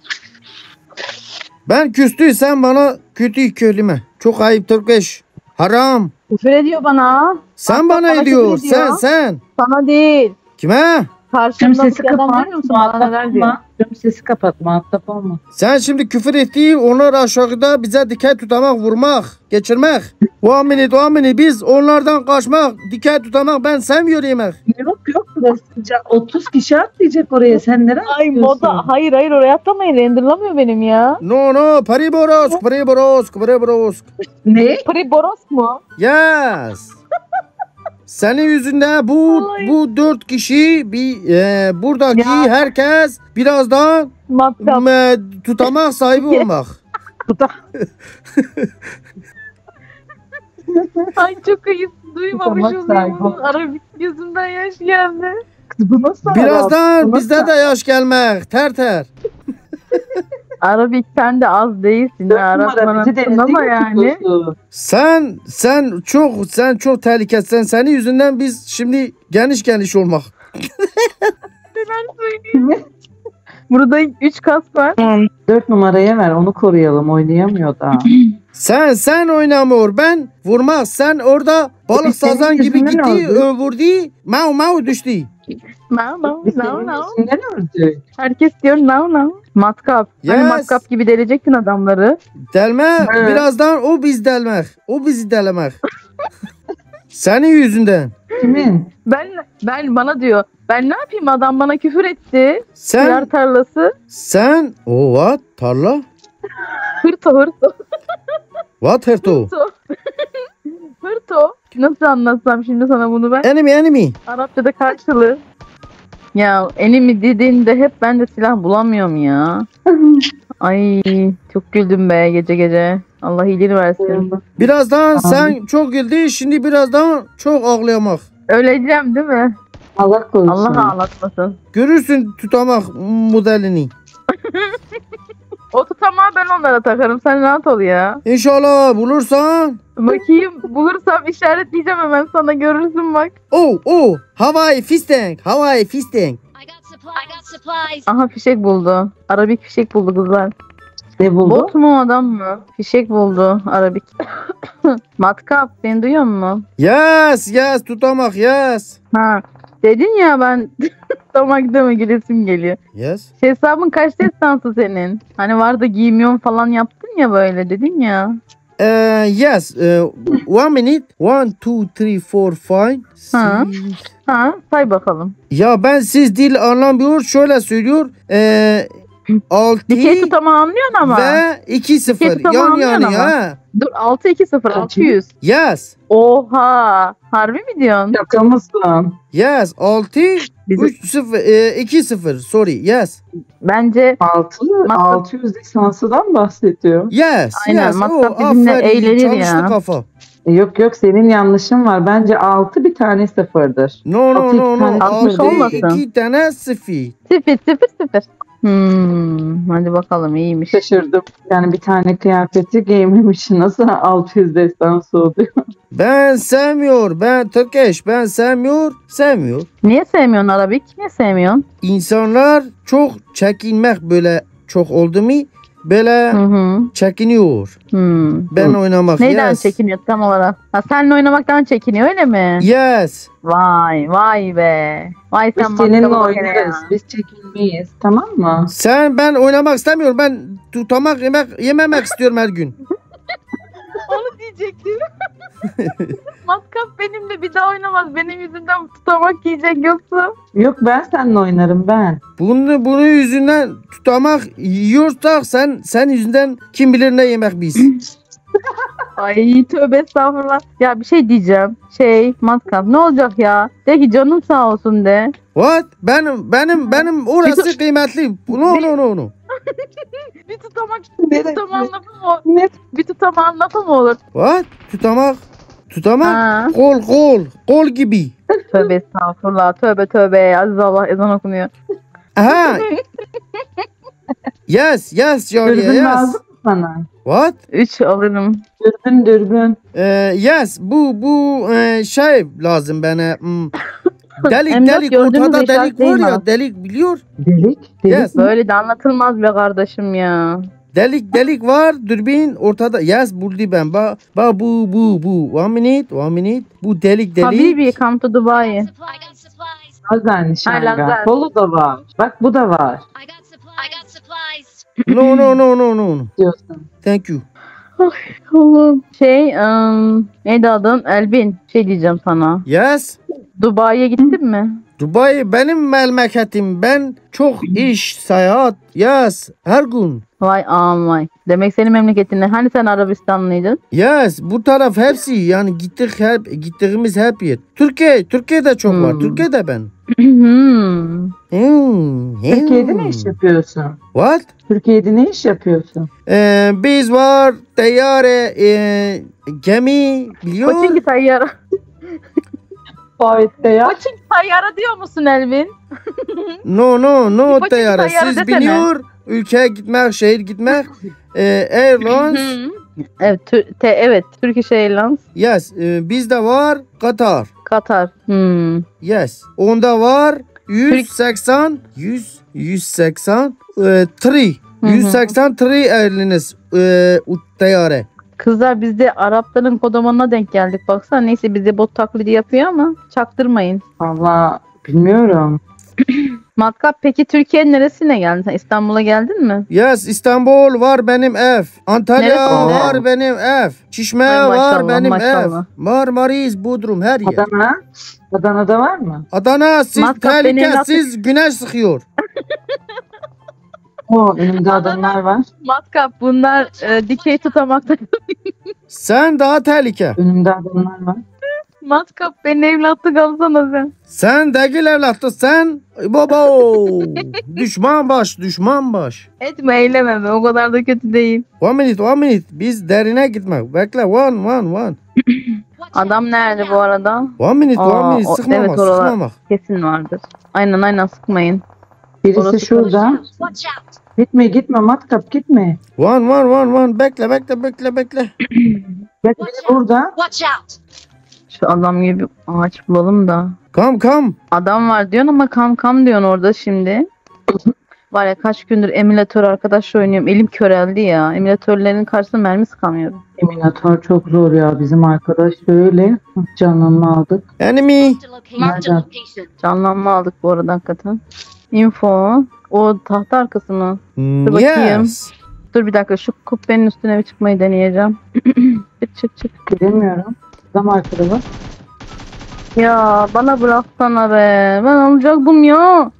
Speaker 1: Ben küstüysem bana kötü kelime. Çok ayıp Türkeş. Haram.
Speaker 3: Küfür ediyor bana.
Speaker 1: Sen
Speaker 3: Bak,
Speaker 1: bana
Speaker 3: bana
Speaker 1: ediyor.
Speaker 3: küfür ediyor.
Speaker 1: Sen sen.
Speaker 3: Sana değil.
Speaker 1: Kime?
Speaker 2: Tüm
Speaker 3: Karşımdaki
Speaker 2: sesi
Speaker 3: adam
Speaker 2: kapat.
Speaker 3: görmüyor musun? Bana neler diyor.
Speaker 2: Muhatap olma. Tüm sesi kapat. Muhatap olma.
Speaker 1: Sen şimdi küfür ettiğin onlar aşağıda bize dikey tutamak, vurmak, geçirmek. O minute, o minute biz onlardan kaçmak, dikey tutamak ben sevmiyorum yemek.
Speaker 2: Yok yok burası sıcak. otuz kişi atlayacak oraya. Sen nereye
Speaker 3: Ay
Speaker 2: atlıyorsun?
Speaker 3: moda. Hayır hayır oraya atlamayın. Renderlamıyor benim ya.
Speaker 1: No no, pariborosk, pariborosk, pariborosk.
Speaker 2: Ne?
Speaker 3: Priboros mu?
Speaker 1: Yes. Senin yüzünden bu
Speaker 3: Ay.
Speaker 1: bu dört kişi bir e, buradaki
Speaker 3: Ya.
Speaker 1: herkes birazdan
Speaker 3: Matkap.
Speaker 1: e, tutamak sahibi olmak.
Speaker 3: Ay çok ayıp. Duymamışım
Speaker 2: Tutamak
Speaker 3: ben
Speaker 2: sahibi.
Speaker 3: bunu. Arabik gözümden yaş geldi.
Speaker 2: Kız bu nasıl Arap?
Speaker 1: Birazdan
Speaker 2: Bu
Speaker 1: bizde
Speaker 2: nasıl-
Speaker 1: de yaş gelmek. Ter ter.
Speaker 3: Arabik sen de az değilsin.
Speaker 2: Dört
Speaker 3: Ya.
Speaker 2: numara
Speaker 3: Arap
Speaker 2: bizi
Speaker 3: bana
Speaker 2: denize
Speaker 3: ama yani.
Speaker 2: götürüyorsun.
Speaker 1: Sen sen çok sen çok tehlikelisin. Senin yüzünden biz şimdi geniş geniş olmak.
Speaker 3: Burada üç kas var.
Speaker 2: Dört numaraya ver onu koruyalım oynayamıyor da.
Speaker 1: Sen sen oynamıyor. Ben vurmak. Sen orada balık
Speaker 2: Biz senin
Speaker 1: sazan gibi
Speaker 2: yüzünden
Speaker 1: gitti.
Speaker 2: öldük.
Speaker 1: ö, Vurdu. Mau mau düştü.
Speaker 3: No no
Speaker 2: Biz
Speaker 3: no
Speaker 2: senin
Speaker 3: no.
Speaker 2: yüzünden öldük.
Speaker 3: Herkes diyor no no. Matkap. Hani
Speaker 1: Yes.
Speaker 3: matkap gibi delecektin adamları.
Speaker 1: Delme.
Speaker 2: Evet.
Speaker 1: Birazdan o biz delmek. O bizi delemek. Senin yüzünden.
Speaker 2: Kimin?
Speaker 3: Ben ben bana diyor. Ben ne yapayım adam bana küfür etti.
Speaker 1: Sen
Speaker 3: Kırar tarlası.
Speaker 1: sen o what? Tarla?
Speaker 3: Hırto hırto
Speaker 1: What herto?
Speaker 3: hırto. Hırto. Nasıl anlatsam şimdi sana bunu ben?
Speaker 1: Enemy enemy.
Speaker 3: Arapçada karşılığı. Ya enemy dediğinde hep ben de silah bulamıyorum ya. Ay çok güldüm be gece gece. Allah iyiliğini versin.
Speaker 1: Birazdan sen çok güldü, şimdi birazdan çok ağlayamak.
Speaker 3: Öleceğim değil mi?
Speaker 2: Allah korusun.
Speaker 3: Allah ağlatmasın.
Speaker 1: Görürsün tutamak modelini.
Speaker 3: O tutamağı ben onlara takarım. Sen rahat ol ya.
Speaker 1: İnşallah bulursan.
Speaker 3: Bakayım bulursam işaretleyeceğim hemen sana görürsün bak.
Speaker 1: Oh oh Hawaii fisting. Hawaii fisting.
Speaker 5: I got supplies. I got supplies.
Speaker 3: Aha fişek buldu. Arabik fişek buldu kızlar.
Speaker 2: Ne buldu?
Speaker 3: Bot mu adam mı? Fişek buldu Arabik. Matkap beni duyuyor musun?
Speaker 1: Yes yes tutamak yes.
Speaker 3: Ha dedin ya ben tutamak deme gülesim geliyor.
Speaker 1: Yes.
Speaker 3: Şey, hesabın kaç destansı senin? Hani vardı giymiyorum falan yaptın ya böyle dedin ya.
Speaker 1: Uh, yes. Uh, one minute. One, two, three, four, five.
Speaker 3: Ha.
Speaker 1: six.
Speaker 3: Ha say bakalım.
Speaker 1: Ya ben siz dil anlamıyor. Şöyle söylüyor. Ee, altı
Speaker 3: Dikey tutamağı anlıyorsun ama.
Speaker 1: ve iki sıfır.
Speaker 3: Dikey tutamağı
Speaker 1: Yan
Speaker 3: anlıyorsun
Speaker 1: yani
Speaker 3: ama.
Speaker 1: ha.
Speaker 3: Dur altı iki sıfır altı yüz.
Speaker 1: Yes.
Speaker 3: Oha. Harbi mi diyorsun?
Speaker 2: Şaka mısın?
Speaker 1: Yes. altı
Speaker 3: Bizim-
Speaker 1: üç sıfır e, iki sıfır. Sorry. Yes.
Speaker 3: Bence
Speaker 2: altı,
Speaker 3: Matkap-
Speaker 2: altı yüz lisansıdan bahsediyor.
Speaker 1: Yes.
Speaker 3: Aynen,
Speaker 1: Yes.
Speaker 3: matkap
Speaker 1: Oh,
Speaker 3: bizimle
Speaker 1: aferin.
Speaker 3: eğlenir
Speaker 1: Çalıştı
Speaker 3: ya.
Speaker 1: kafa.
Speaker 2: E, Yok yok senin yanlışın var. Bence altı bir tane sıfırdır.
Speaker 1: No no
Speaker 2: Altı
Speaker 1: no
Speaker 2: iki
Speaker 1: no.
Speaker 2: tane
Speaker 3: altmış
Speaker 1: altı
Speaker 3: olmasın.
Speaker 1: iki tane sıfır.
Speaker 3: sıfır sıfır sıfır. Hmm, hadi bakalım iyiymiş.
Speaker 2: Şaşırdım. Yani bir tane kıyafeti giymemiş. Nasıl altı yüz destansı oluyor?
Speaker 1: Ben sevmiyor. Ben Turkish. Ben sevmiyor. Sevmiyor.
Speaker 3: Niye sevmiyorsun Arabik? Niye sevmiyorsun?
Speaker 1: İnsanlar çok çekinmek böyle çok oldu mu böyle
Speaker 3: Hı hı.
Speaker 1: çekiniyor.
Speaker 3: Hmm.
Speaker 1: Ben oynamak.
Speaker 3: Neyden
Speaker 1: yes.
Speaker 3: çekiniyor tam olarak? Ha, seninle oynamaktan çekiniyor öyle mi?
Speaker 1: Yes.
Speaker 3: Vay vay be. Vay
Speaker 2: Biz
Speaker 3: sen
Speaker 2: seninle
Speaker 3: matkaba bak hele ya.
Speaker 2: oynarız. Biz çekinmeyiz. Tamam mı?
Speaker 1: Sen ben oynamak istemiyorum. Ben tutamak yemek yememek istiyorum her gün.
Speaker 3: Onu diyecektim. Matkap benimle bir daha oynamaz. Benim yüzümden tutamak yiyecek yoksa.
Speaker 2: Yok ben seninle oynarım ben.
Speaker 1: Bunu bunu yüzünden tutamak yiyorsak sen sen yüzünden kim bilir ne yemek biz.
Speaker 3: Ay tövbe estağfurullah. Ya bir şey diyeceğim. Şey matkap ne olacak ya? De ki canın sağ olsun de.
Speaker 1: What? Benim benim benim orası kıymetli. No no no no.
Speaker 3: Bir tutamak, bir tutamağın lafı mı?
Speaker 2: Ne?
Speaker 3: Bir tutamağın lafı mı olur?
Speaker 1: What? Tutamak. Tutamak.
Speaker 3: Ha.
Speaker 1: Kol kol. Kol gibi.
Speaker 3: Tövbe estağfurullah. Tövbe tövbe. Aziz Allah ezan okunuyor.
Speaker 1: Aha. Yes yes Johnny
Speaker 2: Dürbün
Speaker 1: yes.
Speaker 2: lazım mı sana?
Speaker 1: What?
Speaker 3: Üç alırım.
Speaker 2: Dürbün dürbün.
Speaker 1: Ee, yes bu bu e, şey lazım bana. Hmm. Delik
Speaker 3: M dört
Speaker 1: delik
Speaker 3: gördüğümüz
Speaker 1: ortada
Speaker 3: eşya
Speaker 1: delik
Speaker 3: değil
Speaker 1: var
Speaker 3: mi?
Speaker 1: ya delik biliyor.
Speaker 2: Delik. Delik
Speaker 1: Yes.
Speaker 2: mi?
Speaker 3: Böyle de anlatılmaz be kardeşim ya.
Speaker 1: Delik delik var dürbün ortada. Yes buldu ben. Ba, ba bu bu bu. One minute one minute. Bu delik delik.
Speaker 3: Habibi come to Dubai.
Speaker 5: I got supplies.
Speaker 2: Lazer nişanga.
Speaker 3: lazer.
Speaker 2: Kolu da var. Bak bu da var.
Speaker 5: I got supplies. I got supplies.
Speaker 1: No no no no no. no.
Speaker 2: Diyorsun.
Speaker 1: Thank you.
Speaker 3: Allah'ım. Şey ım, neydi adın? Elbin. Şey diyeceğim sana.
Speaker 1: Yes.
Speaker 3: Dubai'ye gittin mi?
Speaker 1: Dubai benim memleketim. Ben çok iş, seyahat. Yes. Her gün.
Speaker 3: Vay aman vay. Demek senin memleketin ne? Hani sen Arabistanlıydın?
Speaker 1: Yes. Bu taraf hepsi yani gittik hep gittiğimiz hep yer. Türkiye, Türkiye'de çok var.
Speaker 3: Hmm.
Speaker 1: Türkiye'de ben.
Speaker 3: Hmm.
Speaker 1: Hmm. hmm.
Speaker 2: Türkiye'de ne iş yapıyorsun?
Speaker 1: What?
Speaker 2: Türkiye'de ne iş yapıyorsun?
Speaker 1: Ee, biz var teyyare e, gemi biliyor.
Speaker 3: Koçinki tayyara.
Speaker 2: Favet'te ya.
Speaker 3: Koçinki tayyara diyor musun Elvin?
Speaker 1: No no no
Speaker 3: Koçinki
Speaker 1: teyyare.
Speaker 3: tayyare
Speaker 1: Siz
Speaker 3: desene.
Speaker 1: biniyor ülkeye gitmek, şehir gitmek. e, Airlines.
Speaker 3: Hı. evet, tü- te, evet, Turkish Airlines,
Speaker 1: Yes. E, bizde var Katar.
Speaker 3: Katar. Hmm.
Speaker 1: Yes. Onda var yüz seksen yüz yüz seksen e, three.
Speaker 3: Hı hı.
Speaker 1: yüz seksen three Airlines e, teyyare.
Speaker 3: Kızlar biz de Arapların kodamanına denk geldik. Baksana neyse bize bot taklidi yapıyor ama çaktırmayın.
Speaker 2: Valla bilmiyorum.
Speaker 3: Matkap peki Türkiye'nin neresine geldin? Sen İstanbul'a geldin mi?
Speaker 1: Yes, İstanbul var benim ev. Antalya
Speaker 3: Neresinde?
Speaker 1: var benim ev. Çişme
Speaker 3: Ay, maşallah,
Speaker 1: var benim
Speaker 3: maşallah.
Speaker 1: ev. Marmaris, Bodrum her yer.
Speaker 2: Adana? Adana'da var mı?
Speaker 1: Adana siz
Speaker 3: Matkap beni
Speaker 1: tehlikesiz güneş sıkıyor.
Speaker 2: O önümde adamlar var.
Speaker 3: Matkap bunlar e, dikey tutamakta
Speaker 1: Sen daha tehlike.
Speaker 2: Önümde adamlar var.
Speaker 3: Matkap beni evlatlık alsana sen.
Speaker 1: Sen değil evlattı sen. Baba. Düşman baş, düşman baş.
Speaker 3: Etme eyleme be, o kadar da kötü değil.
Speaker 1: One minute, one minute. Biz derine gitmek. Bekle. One, one, one.
Speaker 5: Watch
Speaker 3: Adam
Speaker 5: out.
Speaker 3: nerede bu arada?
Speaker 1: One minute,
Speaker 3: Aa,
Speaker 1: one minute.
Speaker 3: o-
Speaker 1: Sıkmamak,
Speaker 3: evet, oralar-
Speaker 1: sıkmamak.
Speaker 3: Kesin vardır. Aynen aynen, sıkmayın.
Speaker 2: Birisi
Speaker 3: Orası
Speaker 2: şurada.
Speaker 5: Watch out.
Speaker 2: Gitme gitme Matkap gitme.
Speaker 1: One, one, one, one. Bekle, bekle, bekle, bekle.
Speaker 2: Bak biri burada.
Speaker 5: Watch out.
Speaker 3: Şu adam gibi bir ağaç bulalım da.
Speaker 1: Come, come.
Speaker 3: Adam var diyorsun ama kam kam diyorsun orada şimdi. Var ya, kaç gündür emülatör arkadaşla oynuyorum. Elim köreldi ya. Emülatörlerin karşısında mermi sıkamıyorum.
Speaker 2: Eminatör çok zor ya. Bizim arkadaş şöyle canlanma aldık.
Speaker 1: Enemy.
Speaker 5: Marked a location. Marked a location.
Speaker 3: Canlanma aldık bu arada hakikaten. Info. O tahta arkası mı? Dur bakayım.
Speaker 1: Yes.
Speaker 3: Dur bir dakika, şu kubbenin üstüne bir çıkmayı deneyeceğim. çık çık çık.
Speaker 2: Gidemiyorum. Adam arkada var.
Speaker 3: Ya bana bıraksana be. Ben alacaktım ya.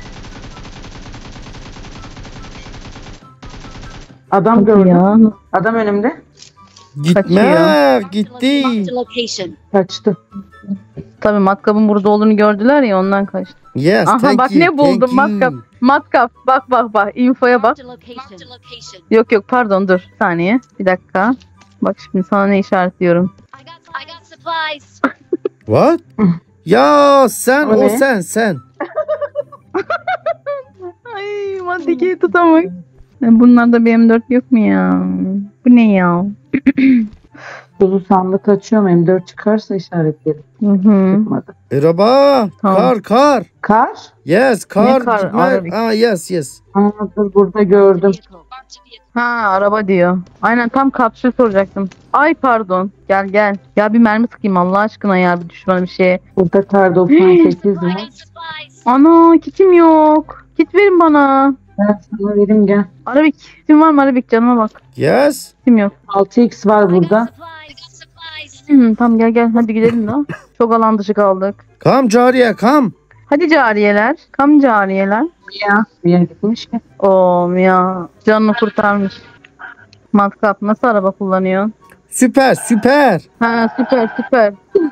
Speaker 2: Adam
Speaker 3: Hadi
Speaker 2: gördüm.
Speaker 3: ya.
Speaker 2: Adam önümde.
Speaker 1: Gitme.
Speaker 3: Kaçıyor.
Speaker 1: Gitti.
Speaker 5: Marked a location.
Speaker 2: Kaçtı.
Speaker 3: Tabii matkabın burada olduğunu gördüler ya, ondan kaçtı.
Speaker 1: Yes,
Speaker 3: Aha,
Speaker 1: thank
Speaker 3: bak
Speaker 1: you,
Speaker 3: ne buldum,
Speaker 1: thank you.
Speaker 3: matkap. Matkap bak bak bak, infoya bak.
Speaker 5: Marked a location. Marked a location.
Speaker 3: Yok yok, pardon, dur bir saniye. Bir dakika. Bak şimdi sana ne işaretliyorum.
Speaker 5: I got I got supplies.
Speaker 1: What? Ya sen,
Speaker 2: O
Speaker 1: o
Speaker 2: ne?
Speaker 1: sen, sen.
Speaker 3: Ay, maddeyi tutamak. Bunlarda bir M dört yok mu ya? Bu ne ya?
Speaker 2: Kuzu sandık açıyorum. M dört çıkarsa işaretlerim.
Speaker 3: Hı hı.
Speaker 2: Çıkmadı.
Speaker 1: Araba.
Speaker 3: Tamam.
Speaker 1: Kar, kar.
Speaker 2: Kar.
Speaker 1: Yes, kar.
Speaker 3: kar?
Speaker 1: Gitme.
Speaker 3: Arabik.
Speaker 1: Ah, yes, yes.
Speaker 2: Aa, dur burada gördüm.
Speaker 5: Vehicle. Marked a vehicle.
Speaker 3: Ha, araba diyor. Aynen, tam kapsül soracaktım. Ay pardon. Gel gel. Ya bir mermi sıkayım Allah aşkına ya, bir düşmana bir şey.
Speaker 2: Burada kar doksan sekiz
Speaker 5: I
Speaker 2: var.
Speaker 5: got supplies.
Speaker 3: Ana, kitim yok. Kit verin bana.
Speaker 2: Ben sana vereyim gel.
Speaker 3: Arabik. Kitim var mı Arabik, canıma bak.
Speaker 1: Yes.
Speaker 3: Kitim yok.
Speaker 2: altı x var
Speaker 5: I got
Speaker 2: burada.
Speaker 5: supplies. I got supplies.
Speaker 3: Hı, tamam gel gel, hadi gidelim de. Çok alan dışı kaldık.
Speaker 1: Come cariye, come.
Speaker 3: Hadi cariyeler. Kam cariyeler.
Speaker 2: Ya bir yere gitmiş ki.
Speaker 3: Oo ya. Canını kurtarmış. Matkap, nasıl araba kullanıyorsun?
Speaker 1: Süper, süper.
Speaker 3: Ha, süper süper.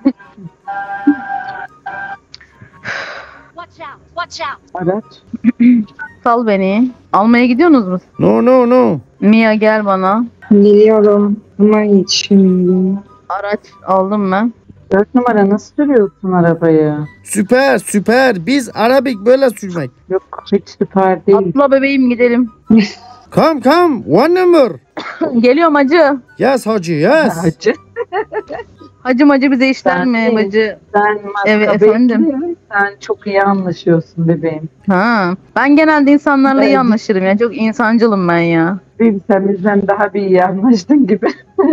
Speaker 5: Watch out. Watch out.
Speaker 2: Araç.
Speaker 3: Sal beni. Almaya gidiyorsunuz mu?
Speaker 1: No, no, no.
Speaker 3: Mia gel bana.
Speaker 4: Biliyorum. Ama hiç şimdi.
Speaker 3: Araç aldım ben.
Speaker 2: dört numara nasıl sürüyorsun arabayı?
Speaker 1: Süper, süper. Biz Arabik böyle sürmek.
Speaker 2: Yok hiç süper değil.
Speaker 3: Atla bebeğim, gidelim.
Speaker 1: Come, come. One number.
Speaker 3: Geliyorum hacı.
Speaker 1: Yes hacı, yes.
Speaker 2: Hacı.
Speaker 3: Hacı macı bize işler
Speaker 2: Ben
Speaker 3: mi
Speaker 2: değil.
Speaker 3: bacı?
Speaker 2: Sen
Speaker 3: Evet,
Speaker 2: matkabı
Speaker 3: efendim.
Speaker 2: ekliyor, sen çok iyi anlaşıyorsun bebeğim.
Speaker 3: Ha. Ben genelde insanlarla iyi
Speaker 2: Evet.
Speaker 3: anlaşırım ya. Çok insancılım ben ya.
Speaker 2: Değil, sen bizden daha bir iyi anlaştın gibi.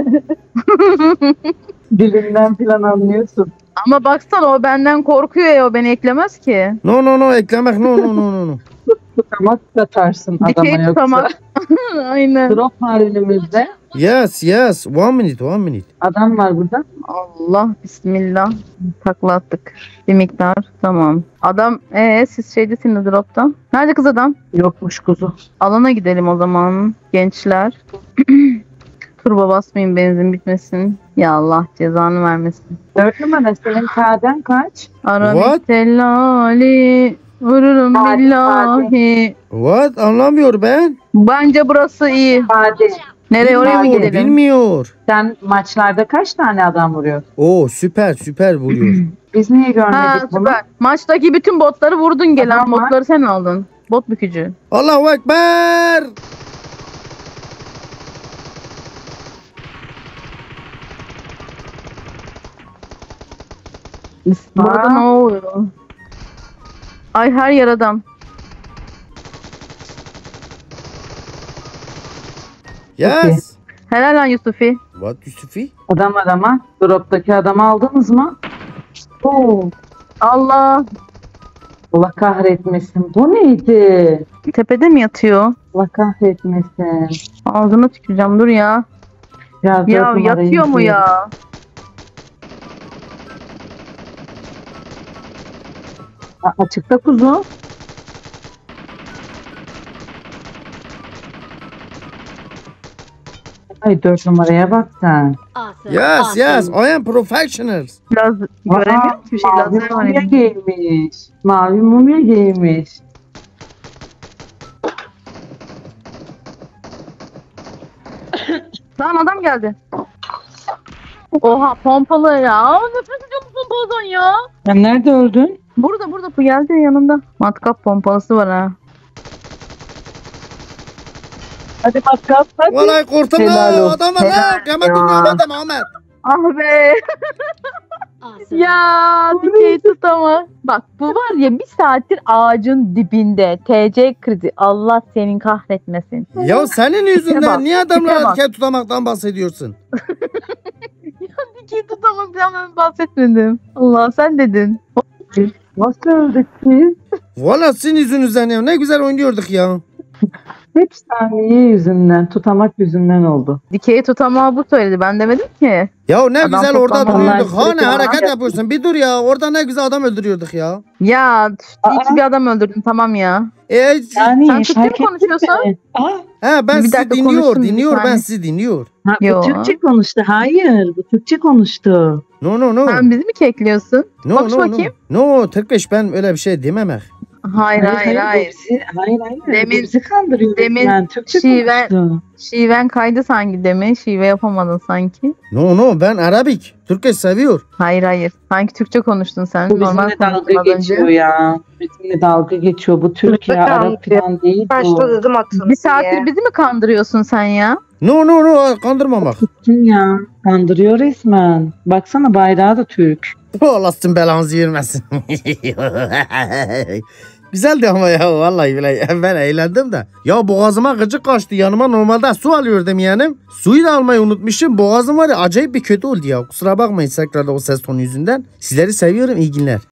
Speaker 2: Dilinden falan anlıyorsun.
Speaker 3: Ama baksana, o benden korkuyor ya, o beni eklemez ki.
Speaker 1: No, no, no. Eklemek, no, no, no, no, no.
Speaker 2: Tutamak satarsın
Speaker 3: Dikey
Speaker 2: adama yoksa.
Speaker 3: tutamak. Aynen.
Speaker 2: Drop var önümüzde.
Speaker 1: Yes, yes. One minute, one minute.
Speaker 2: Adam var burada.
Speaker 3: Allah bismillah. Takla attık. Bir miktar. Tamam. Adam ee siz şeydesiniz dropta. Nerede kız adam?
Speaker 2: Yokmuş kuzu.
Speaker 3: Alana gidelim o zaman gençler. Turbo basmayın, benzin bitmesin. Ya Allah cezanı vermesin.
Speaker 2: Dört numara senin K'den kaç?
Speaker 3: Arabik
Speaker 1: What?
Speaker 3: tellali. Vururum
Speaker 2: Hadi,
Speaker 3: billahi.
Speaker 1: What? Anlamıyor ben.
Speaker 3: Bence burası iyi.
Speaker 2: Hadi.
Speaker 3: Nereye, oraya mı
Speaker 1: Bilmiyor,
Speaker 3: gidelim?
Speaker 1: Bilmiyor.
Speaker 2: Sen maçlarda kaç tane adam vuruyorsun?
Speaker 1: Oo, süper, süper vuruyor.
Speaker 2: Biz niye görmedik
Speaker 3: Ha
Speaker 2: bunu?
Speaker 3: süper. Maçtaki bütün botları vurdun, gelen
Speaker 2: Adam var.
Speaker 3: botları sen aldın. Bot bükücü.
Speaker 1: Allahu Ekber.
Speaker 3: Burada ne oluyor? Ay her yer adam.
Speaker 1: Yes.
Speaker 3: Helal lan Yusufi.
Speaker 1: What Yusufi?
Speaker 2: Adam adama. Drop'taki adamı aldınız mı? Oo.
Speaker 3: Allah.
Speaker 2: Allah kahretmesin. Bu neydi?
Speaker 3: Tepede mi yatıyor?
Speaker 2: Allah kahretmesin.
Speaker 3: Ağzına tüküreceğim, dur ya.
Speaker 2: Ya, dört
Speaker 3: Ya
Speaker 2: numarayı
Speaker 3: yatıyor mu
Speaker 2: izliyorum.
Speaker 3: ya?
Speaker 2: A- Açıkta kuzu. Ay dört numaraya bak sen.
Speaker 5: Awesome.
Speaker 1: Yes,
Speaker 5: awesome.
Speaker 1: yes. I am professionals.
Speaker 3: Biraz göremiyorum ki bir şey.
Speaker 2: Mavi
Speaker 3: Lazer var
Speaker 2: mumya
Speaker 3: elimde.
Speaker 2: giymiş. Mavi mumya giymiş.
Speaker 3: Lan adam geldi. Oha pompalı ya. Aa, nefret ediyorum bu pompalıdan ya.
Speaker 2: Sen nerede öldün?
Speaker 3: Burada burada bu geldi yanımda. Matkap pompalısı var ha.
Speaker 2: Hadi matkap hadi.
Speaker 1: Vallahi korktum
Speaker 2: Helal
Speaker 1: la.
Speaker 2: olsun.
Speaker 1: Adam var la.
Speaker 2: Helal
Speaker 1: Kıyamet
Speaker 2: ya.
Speaker 1: dünyada Muhammed.
Speaker 3: Ah be.
Speaker 5: Awesome.
Speaker 3: Ya dikeyi tutama. Bak bu var ya bir saattir ağacın dibinde. T C krizi. Allah senin kahretmesin.
Speaker 1: Ya senin
Speaker 3: bak,
Speaker 1: yüzünden niye
Speaker 3: tipe
Speaker 1: adamlara
Speaker 3: bak.
Speaker 1: dikey tutamaktan bahsediyorsun?
Speaker 3: Dikeyi tutamaktan ben bahsetmedim. Allah sen dedin.
Speaker 2: Nasıl öldük biz?
Speaker 1: Valla sizin yüzünüzden ya. Ne güzel oynuyorduk ya.
Speaker 2: Hep saniye yüzünden, tutamak yüzünden oldu.
Speaker 3: Dikeyi tutamağı bu söyledi. Ben demedim ki.
Speaker 1: Ya ne
Speaker 3: Adam
Speaker 1: güzel orada
Speaker 3: toplanma.
Speaker 1: duruyorduk.
Speaker 2: Onlar
Speaker 1: Ha ne
Speaker 2: sürekli
Speaker 1: hareket
Speaker 2: adam
Speaker 1: yapıyorsun. Bir dur ya. Orada ne güzel adam öldürüyorduk ya.
Speaker 3: Ya
Speaker 2: Aa.
Speaker 3: iyi ki bir adam öldürdün tamam ya.
Speaker 1: E,
Speaker 2: Yani
Speaker 3: Sen Türkçe mi
Speaker 2: fark ettin
Speaker 3: konuşuyorsun?
Speaker 2: mi? Aa,
Speaker 1: he ben
Speaker 3: Bir
Speaker 1: sizi
Speaker 3: dakika
Speaker 1: dinliyor.
Speaker 3: konuştum bir
Speaker 1: Dinliyor ben
Speaker 3: saniye.
Speaker 1: sizi dinliyor.
Speaker 2: ha, bu
Speaker 3: Yo.
Speaker 2: Türkçe konuştu. Hayır, bu Türkçe konuştu.
Speaker 1: No no no.
Speaker 3: Sen bizi mi kekliyorsun?
Speaker 1: No
Speaker 3: konuş
Speaker 1: no
Speaker 3: bakayım.
Speaker 1: no. No Türkbeş ben öyle bir şey dememek.
Speaker 3: Hayır hayır
Speaker 2: bu
Speaker 3: hayır.
Speaker 2: Bizi, hayır hayır. bu
Speaker 3: Demin-
Speaker 2: bizi kandırıyor.
Speaker 3: demin
Speaker 2: resmen. Türkçe
Speaker 3: şive-
Speaker 2: konuştu.
Speaker 3: Şiven kaydı sanki demin. Şive yapamadın sanki.
Speaker 1: No no ben Arabik. Türkçe seviyor.
Speaker 3: Hayır hayır. Sanki Türkçe konuştun sen.
Speaker 2: Bu
Speaker 3: Normal
Speaker 2: bizimle
Speaker 3: konuştun
Speaker 2: dalga
Speaker 3: az
Speaker 2: geçiyor
Speaker 3: önce.
Speaker 2: ya. Bizimle dalga geçiyor. Bu Türkiye,
Speaker 4: Lütfen
Speaker 2: Arap
Speaker 4: anlıyor.
Speaker 2: falan değil
Speaker 4: Başta
Speaker 2: bu.
Speaker 4: dedim atın
Speaker 3: Bir saattir
Speaker 4: diye.
Speaker 3: bizi mi kandırıyorsun sen ya?
Speaker 1: No no no kandırmamak.
Speaker 2: Kim ya? Kandırıyor resmen. Baksana bayrağı da Türk.
Speaker 1: Allah sizin belanızı vermesin. Güzeldi ama ya vallahi billahi ben eğlendim de. Ya boğazıma gıcık kaçtı yanıma normalde su alıyordum yani. Suyu da almayı unutmuşum. Boğazım var ya acayip bir kötü oldu ya. Kusura bakmayın tekrarda o ses tonu yüzünden. Sizleri seviyorum iyi günler.